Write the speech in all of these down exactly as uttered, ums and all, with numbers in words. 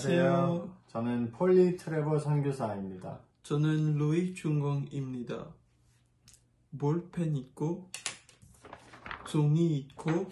안녕하세요. 저는 폴리 트레버 선교사입니다. 저는 로이 중공입니다. 볼펜 있고 종이 있고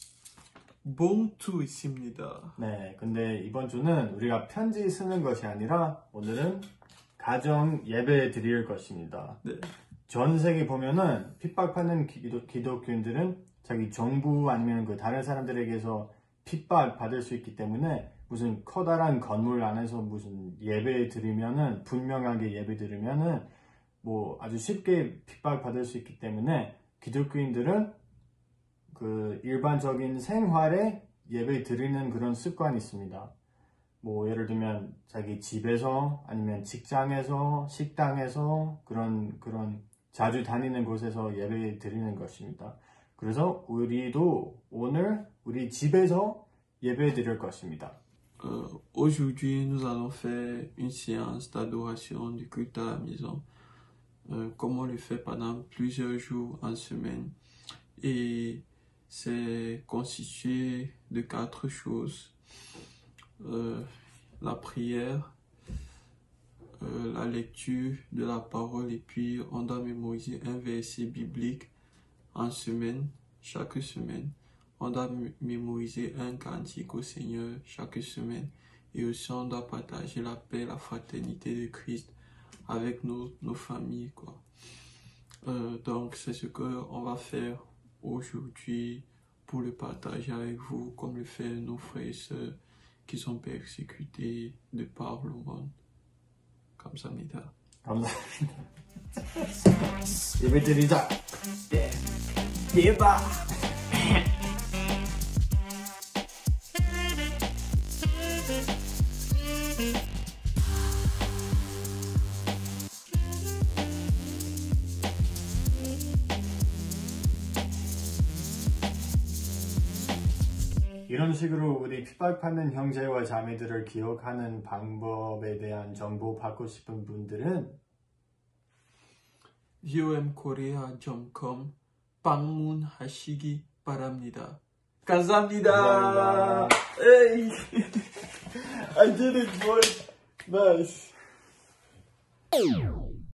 봉투 있습니다. 네, 근데 이번 주는 우리가 편지 쓰는 것이 아니라 오늘은 가정 예배 드릴 것입니다. 네. 전 세계 보면은 핍박받는 기독, 기독교인들은 자기 정부 아니면 그 다른 사람들에게서 핍박 받을 수 있기 때문에 무슨 커다란 건물 안에서 무슨 예배 드리면은 분명하게 예배 드리면은 뭐 아주 쉽게 핍박 받을 수 있기 때문에 기독교인들은 그 일반적인 생활에 예배 드리는 그런 습관이 있습니다. 뭐 예를 들면 자기 집에서 아니면 직장에서 식당에서 그런 그런 자주 다니는 곳에서 예배 드리는 것입니다. 그래서 우리도 오늘 우리 집에서 예배 드릴 것입니다. Euh, aujourd'hui, nous allons faire une séance d'adoration du culte à la maison, euh, comme on le fait pendant plusieurs jours en semaine. Et c'est constitué de quatre choses. Euh, la prière, euh, la lecture de la parole, et puis on doit mémoriser un verset biblique en semaine, chaque semaine. On doit mémoriser un cantique au Seigneur chaque semaine. Et aussi on doit partager la paix, la fraternité de Christ avec nos, nos familles, quoi. Euh, donc c'est ce qu'on va faire aujourd'hui pour le partager avec vous, comme le font nos frères et sœurs qui sont persécutés de par le monde. 감사합니다. 감사합니다. 예배 드리자. 예. 예바. 이런 식으로 우리 핍박받는 형제와 자매들을 기억하는 방법에 대한 정보 받고 싶은 분들은 브이오엠코리아 닷 컴 방문하시기 바랍니다. 감사합니다. 감사합니다. Hey, I did it, boy. Nice.